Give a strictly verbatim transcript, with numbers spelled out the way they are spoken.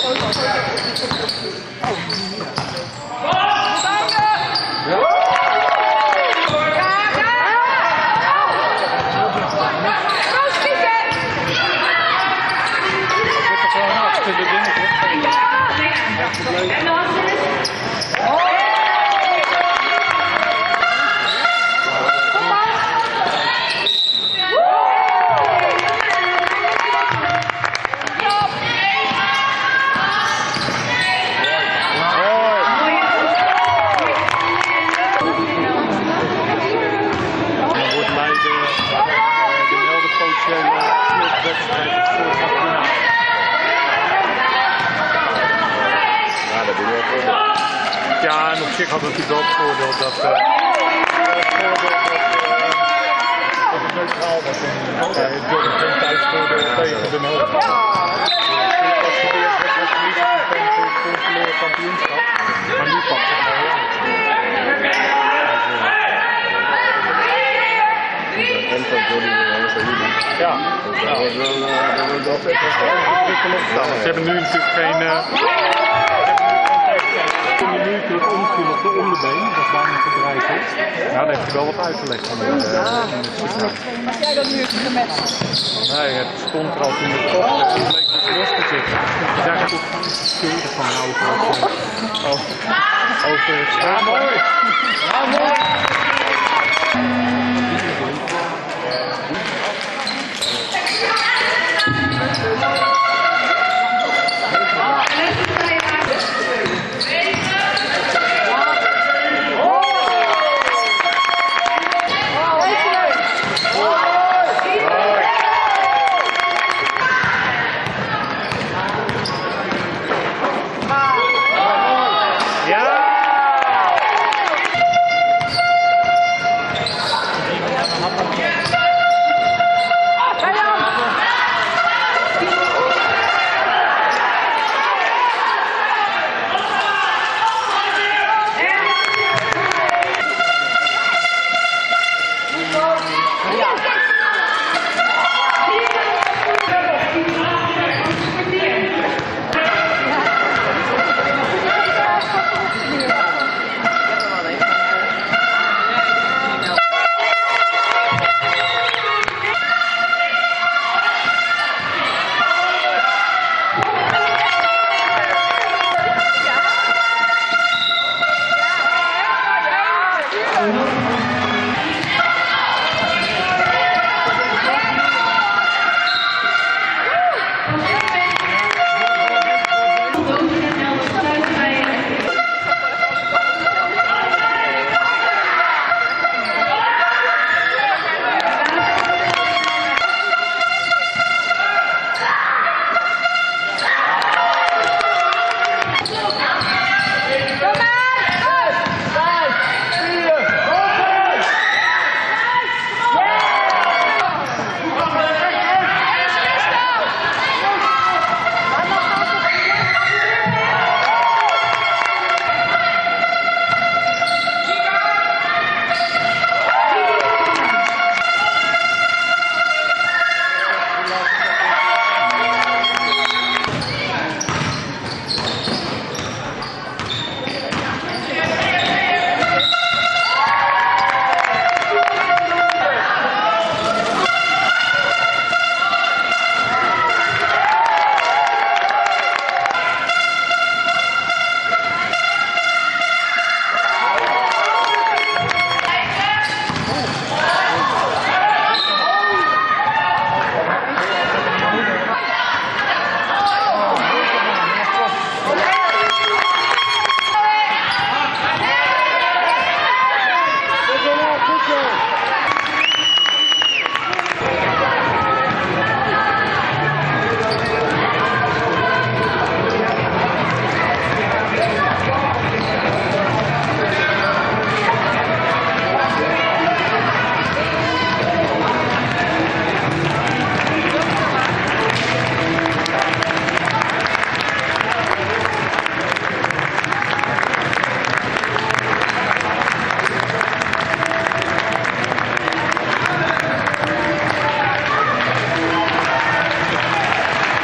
Ja, en op zich had het natuurlijk wel het voordeel dat, uh, het voordeel dat, uh, dat het neutraal was. En uh, Jordan geen thuisvoordeel tegen de nood. Dus als je de eerste wedstrijd verliest, dan is het voor het verloren kampioenschap. Maar nu pakt het wel aan. En van Jordan is er niet. Ja, dat wordt wel opstaan. Ze hebben nu natuurlijk geen... Uh, Kunnen nu terug omvullen op de onderbeen, dat bijna gedraaid is. Ja, daar heeft hij wel wat uitgelegd van de uh, Mag jij dat nu gematcht? Nee, het stond er al toen de kop werd. Het bleek dus los te zitten. Het is eigenlijk ook schuldig van over, over, over het scherm. Ja, mooi! Ja, mooi!